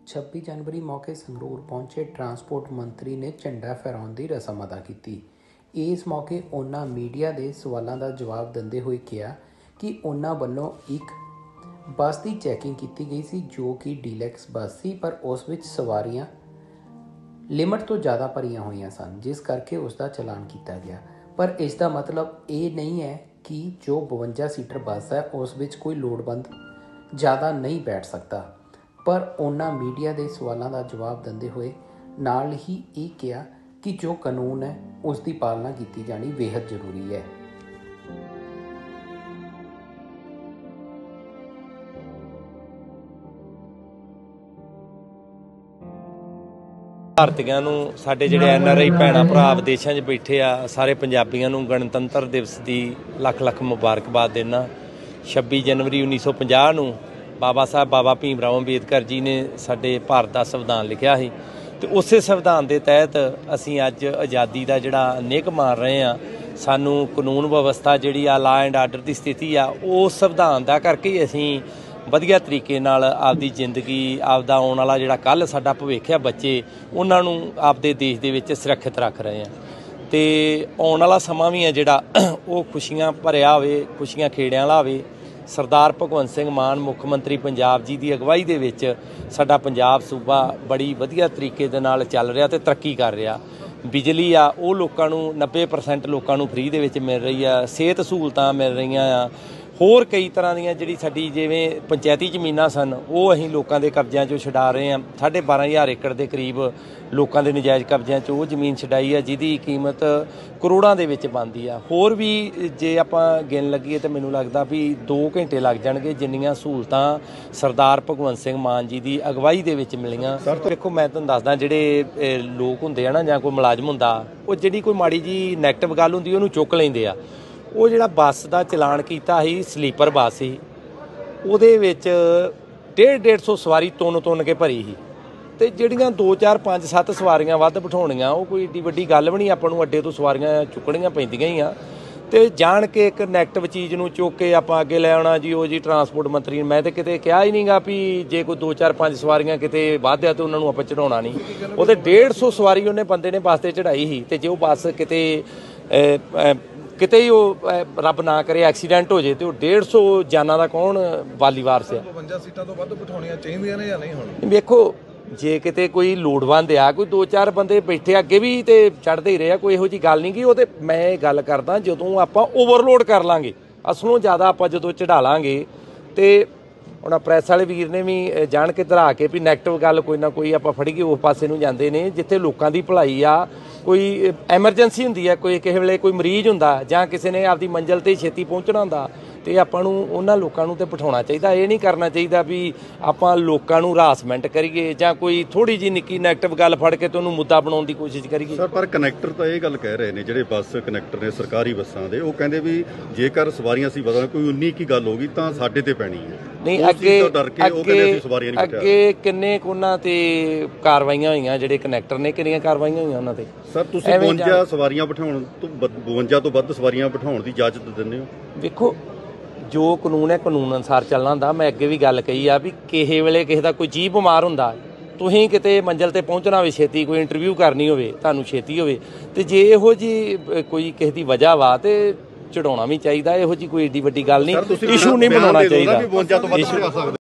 26 जनवरी मौके संगरूर पहुंचे ट्रांसपोर्ट मंत्री ने झंडा फहराउण की रस्म अदा की। इस मौके उन्होंने मीडिया के सवालों का जवाब देंदे हुए कहा कि उन्होंने वालों एक बस की चैकिंग की गई सी जो कि डीलैक्स बस सी, पर उस विच सवारियां लिमिट तो ज़्यादा भरिया हुई सन, जिस करके उसका चलान किया गया। पर इसका मतलब ये नहीं है कि जो 52 सीटर बस है उस विच कोई लोड़वंद ज़्यादा नहीं बैठ सकता। पर उन्होंने मीडिया के सवालों का जवाब देंदे हुए नाल ही ये कहा कि जो कानून है उसकी पालना की जानी बेहद जरूरी है। ਭਾਰਤੀਆਂ ਨੂੰ ਸਾਡੇ ਜਿਹੜੇ NRI ਭੈਣਾਂ ਭਰਾ ਵਿਦੇਸ਼ਾਂ 'ਚ ਬੈਠੇ ਆ ਸਾਰੇ ਪੰਜਾਬੀਆਂ ਨੂੰ ਗਣਤੰਤਰ ਦਿਵਸ ਦੀ ਲੱਖ ਲੱਖ ਮੁਬਾਰਕਬਾਦ ਦੇਣਾ। 26 ਜਨਵਰੀ 1950 ਨੂੰ ਬਾਬਾ ਸਾਹਿਬ ਬਾਬਾ ਭੀਮ ਰਾਓ ਅੰਬੇਦਕਰ ਜੀ ਨੇ ਸਾਡੇ ਭਾਰਤ ਦਾ ਸੰਵਿਧਾਨ ਲਿਖਿਆ ਸੀ ਤੇ ਉਸੇ ਸੰਵਿਧਾਨ ਦੇ ਤਹਿਤ ਅਸੀਂ ਅੱਜ ਆਜ਼ਾਦੀ ਦਾ ਜਿਹੜਾ ਨਿੱਘ ਮਾਰ ਰਹੇ ਆ। ਸਾਨੂੰ ਕਾਨੂੰਨ ਵਿਵਸਥਾ ਜਿਹੜੀ ਆ ਲਾ ਐਂਡ ਆਰਡਰ ਦੀ ਸਥਿਤੀ ਆ ਉਹ ਸੰਵਿਧਾਨ ਦਾ ਕਰਕੇ ਹੀ ਅਸੀਂ ਵਧੀਆ ਤਰੀਕੇ ਨਾਲ ਆਪਦੀ ਜ਼ਿੰਦਗੀ ਆਪਦਾ ਆਉਣ ਵਾਲਾ ਜਿਹੜਾ ਕੱਲ੍ਹ ਸਾਡਾ ਭਵਿੱਖ ਆ ਬੱਚੇ ਉਹਨਾਂ ਨੂੰ ਆਪਦੇ ਦੇਸ਼ ਦੇ ਵਿੱਚ ਸੁਰੱਖਿਅਤ ਰੱਖ ਰਹੇ ਆ ਤੇ ਆਉਣ ਵਾਲਾ ਸਮਾਂ ਵੀ ਆ ਜਿਹੜਾ ਉਹ ਖੁਸ਼ੀਆਂ ਭਰਿਆ ਹੋਵੇ, ਖੁਸ਼ੀਆਂ ਖੇੜਿਆਂ ਵਾਲਾ ਹੋਵੇ। ਸਰਦਾਰ ਭਗਵੰਤ ਸਿੰਘ ਮਾਨ ਮੁੱਖ ਮੰਤਰੀ ਪੰਜਾਬ ਜੀ ਦੀ ਅਗਵਾਈ ਦੇ ਵਿੱਚ ਸਾਡਾ ਪੰਜਾਬ ਸੂਬਾ ਬੜੀ ਵਧੀਆ ਤਰੀਕੇ ਦੇ ਨਾਲ ਚੱਲ ਰਿਹਾ ਤੇ ਤਰੱਕੀ ਕਰ ਰਿਹਾ। ਬਿਜਲੀ ਆ ਉਹ ਲੋਕਾਂ ਨੂੰ 90% ਲੋਕਾਂ ਨੂੰ ਫ੍ਰੀ ਦੇ ਵਿੱਚ ਮਿਲ ਰਹੀ ਆ, ਸਿਹਤ ਸਹੂਲਤਾਂ ਮਿਲ ਰਹੀਆਂ ਆ, ਹੋਰ ਕਈ ਤਰ੍ਹਾਂ ਦੀਆਂ ਜਿਹੜੀ ਸਾਡੀ ਜਿਵੇਂ ਪੰਚਾਇਤੀ ਜ਼ਮੀਨਾਂ ਸਨ ਉਹ ਅਸੀਂ ਲੋਕਾਂ ਦੇ ਕਬਜ਼ਿਆਂ 'ਚੋਂ ਛਡਾ ਰਹੇ ਹਾਂ। 12,500 ਏਕੜ ਦੇ ਕਰੀਬ ਲੋਕਾਂ ਦੇ ਨਜਾਇਜ਼ ਕਬਜ਼ਿਆਂ 'ਚ ਉਹ ਜ਼ਮੀਨ ਛਡਾਈ ਆ ਜਿਹਦੀ ਕੀਮਤ ਕਰੋੜਾਂ ਦੇ ਵਿੱਚ ਬਣਦੀ ਆ। ਹੋਰ ਵੀ ਜੇ ਆਪਾਂ ਗਿਣ ਲੱਗੀਏ ਤਾਂ ਮੈਨੂੰ ਲੱਗਦਾ ਵੀ 2 ਘੰਟੇ ਲੱਗ ਜਾਣਗੇ ਜਿੰਨੀਆਂ ਸਹੂਲਤਾਂ ਸਰਦਾਰ ਭਗਵੰਤ ਸਿੰਘ ਮਾਨ ਜੀ ਦੀ ਅਗਵਾਈ ਦੇ ਵਿੱਚ ਮਿਲੀਆਂ। ਦੇਖੋ ਮੈਂ ਤੁਹਾਨੂੰ ਦੱਸਦਾ ਜਿਹੜੇ ਲੋਕ ਹੁੰਦੇ ਆ ਨਾ ਜਾਂ ਕੋਈ ਮੁਲਾਜ਼ਮ ਹੁੰਦਾ ਉਹ ਜਿਹੜੀ ਕੋਈ ਮਾੜੀ ਜੀ ਨੈਗੇਟਿਵ ਗੱਲ ਹੁੰਦੀ ਉਹਨੂੰ ਚੁੱਕ ਲੈਂਦੇ ਆ। ਉਹ ਜਿਹੜਾ ਬੱਸ ਦਾ ਚਲਾਨ ਕੀਤਾ ਸੀ ਸਲੀਪਰ ਬੱਸ ਸੀ ਉਹਦੇ ਵਿੱਚ 150 ਸਵਾਰੀ ਤੁੰਨ ਕੇ ਭਰੀ ਸੀ ਤੇ ਜਿਹੜੀਆਂ 2 4 5 7 ਸਵਾਰੀਆਂ ਵੱਧ ਬਿਠਾਉਣੀਆਂ ਉਹ ਕੋਈ ਏਡੀ ਵੱਡੀ ਗੱਲ ਵੀ ਨਹੀਂ। ਆਪਾਂ ਨੂੰ ਅੱਡੇ ਤੋਂ ਸਵਾਰੀਆਂ ਚੁੱਕਣੀਆਂ ਪੈਂਦੀਆਂ ਹੀ ਆ ਤੇ ਜਾਣ ਕੇ ਇੱਕ ਨੈਗੇਟਿਵ ਚੀਜ਼ ਨੂੰ ਚੁੱਕ ਕੇ ਆਪਾਂ ਅੱਗੇ ਲੈ ਆਉਣਾ ਜੀ ਉਹ ਜੀ ਟਰਾਂਸਪੋਰਟ ਮੰਤਰੀ ਮੈਂ ਤਾਂ ਕਿਤੇ ਕਿਹਾ ਹੀ ਨਹੀਂਗਾ ਵੀ ਜੇ ਕੋਈ 2 4 5 ਸਵਾਰੀਆਂ ਕਿਤੇ ਵੱਧ ਆ ਤਾਂ ਉਹਨਾਂ ਨੂੰ ਆਪਾਂ ਚੜਾਉਣਾ ਨਹੀਂ। ਉਹ ਤੇ 150 ਸਵਾਰੀ ਉਹਨੇ ਬੰਦੇ ਨੇ ਬੱਸ ਤੇ ਚੜਾਈ ਸੀ ਤੇ ਜੇ ਉਹ ਬੱਸ ਕਿਤੇ ਹੀ ਉਹ ਰੱਬ ਨਾ ਕਰੇ ਐਕਸੀਡੈਂਟ ਹੋ ਜੇ ਤੇ ਉਹ 150 ਜਾਨਾਂ ਦਾ ਕੌਣ ਵਾਲੀ ਵਾਰਸ ਆ। 52 ਸੀਟਾਂ ਤੋਂ ਵੱਧ ਬਿਠਾਉਣੀਆਂ ਚਾਹੀਦੀਆਂ ਨੇ ਜਾਂ ਨਹੀਂ? ਹੁਣ ਵੇਖੋ ਜੇ ਕਿਤੇ ਕੋਈ ਲੋੜਵੰਦ ਆ ਕੋਈ 2 4 ਬੰਦੇ ਬੈਠੇ ਅੱਗੇ ਵੀ ਤੇ ਚੜ੍ਹਦੇ ਹੀ ਰਹੇ ਆ, ਕੋਈ ਇਹੋ ਜਿਹੀ ਗੱਲ ਨਹੀਂ ਗੀ। ਉਹ ਤੇ ਮੈਂ ਇਹ ਗੱਲ ਕਰਦਾ ਜਦੋਂ ਆਪਾਂ ਓਵਰਲੋਡ ਕਰ ਲਾਂਗੇ ਅਸਲੋਂ ਜ਼ਿਆਦਾ ਆਪਾਂ ਜਦੋਂ ਚੜ੍ਹਾ ਲਾਂਗੇ ਤੇ ਹੁਣ ਪ੍ਰੈਸ ਵਾਲੇ ਵੀਰ ਨੇ ਵੀ ਜਾਣ ਕੇ ਧਰਾ ਕੇ ਵੀ ਨੈਗੇਟਿਵ ਗੱਲ ਕੋਈ ਨਾ ਕੋਈ ਆਪਾਂ ਫੜੀ ਕੇ ਉਸ ਪਾਸੇ ਨੂੰ ਜਾਂਦੇ ਨੇ ਜਿੱਥੇ ਲੋਕਾਂ ਦੀ ਭਲਾਈ ਆ। ਕੋਈ ਐਮਰਜੈਂਸੀ ਹੁੰਦੀ ਹੈ, ਕੋਈ ਕਿਸੇ ਵੇਲੇ ਕੋਈ ਮਰੀਜ਼ ਹੁੰਦਾ ਜਾਂ ਕਿਸੇ ਨੇ ਆਪਦੀ ਮੰਜ਼ਿਲ 'ਤੇ ਛੇਤੀ ਪਹੁੰਚਣਾ ਹੁੰਦਾ ਤੇ ਆਪਾਂ ਨੂੰ ਉਹਨਾਂ ਲੋਕਾਂ ਨੂੰ ਤੇ ਬਿਠਾਉਣਾ ਚਾਹੀਦਾ। ਇਹ ਨਹੀਂ ਕਰਨਾ ਚਾਹੀਦਾ ਵੀ ਆਪਾਂ ਲੋਕਾਂ ਨੂੰ ਹਰਾਸਮੈਂਟ ਕਰੀਏ ਜਾਂ ਕੋਈ ਥੋੜ੍ਹੀ ਜਿਹੀ ਨਿੱਕੀ ਨੈਗੇਟਿਵ ਗੱਲ ਫੜ ਕੇ ਤੁਹਾਨੂੰ ਮੁੱਦਾ ਬਣਾਉਣ ਦੀ ਕੋਸ਼ਿਸ਼ ਕਰੀਏ। ਸਰ ਪਰ ਕਨੈਕਟਰ ਤਾਂ ਇਹ ਗੱਲ ਕਹਿ ਰਹੇ ਨੇ ਜਿਹੜੇ ਬੱਸ ਕਨੈਕਟਰ ਨੇ ਸਰਕਾਰੀ ਬੱਸਾਂ ਦੇ, ਉਹ ਕਹਿੰਦੇ ਵੀ ਜੇਕਰ ਸਵਾਰੀਆਂ ਸੀ ਬਦਲ ਕੋਈ 19 ਕੀ ਗੱਲ ਹੋ ਗਈ ਤਾਂ ਸਾਡੇ ਤੇ ਪੈਣੀ ਹੈ। ਨਹੀਂ ਅੱਗੇ ਕਿੰਨੇ ਉਹਨਾਂ ਤੇ ਕਾਰਵਾਈਆਂ ਹੋਈਆਂ ਜਿਹੜੇ ਕਨੈਕਟਰ ਨੇ ਕਿੰਨੀਆਂ ਕਾਰਵਾਈਆਂ ਹੋਈਆਂ ਉਹਨਾਂ ਤੇ? ਸਰ ਤੁਸੀਂ 52 ਸਵਾਰੀਆਂ ਬਿਠਾਉਣ ਤੋਂ 52 ਤੋਂ ਵੱਧ ਸਵਾਰੀਆਂ ਬਿਠਾਉਣ ਦੀ ਇਜਾਜ਼ਤ ਦਿੰਦੇ ਹੋ? ਵੇਖੋ ਜੋ ਕਾਨੂੰਨ ਹੈ ਕਾਨੂੰਨ ਅਨੁਸਾਰ ਚੱਲਣਾ ਹੁੰਦਾ। ਮੈਂ ਅੱਗੇ ਵੀ ਗੱਲ ਕਹੀ ਆ ਵੀ ਕਿਸੇ ਵੇਲੇ ਕਿਸੇ ਦਾ ਕੋਈ ਜੀਅ ਬਿਮਾਰ ਹੁੰਦਾ ਤੁਸੀਂ ਕਿਤੇ ਮੰਜ਼ਿਲ ਤੇ ਪਹੁੰਚਣਾ ਹੋਵੇ ਛੇਤੀ ਕੋਈ ਇੰਟਰਵਿਊ ਕਰਨੀ ਹੋਵੇ ਤੁਹਾਨੂੰ ਛੇਤੀ ਹੋਵੇ ਤੇ ਜੇ ਇਹੋ ਜਿਹੀ ਕੋਈ ਕਿਸੇ ਦੀ ਵਜ੍ਹਾ ਵਾ ਤੇ ਚੜਾਉਣਾ ਵੀ ਚਾਹੀਦਾ। ਇਹੋ ਜਿਹੀ ਕੋਈ ਏਡੀ ਵੱਡੀ ਗੱਲ ਨਹੀਂ, ਇਸ਼ੂ ਨਹੀਂ ਬਣਾਉਣਾ ਚਾਹੀਦਾ।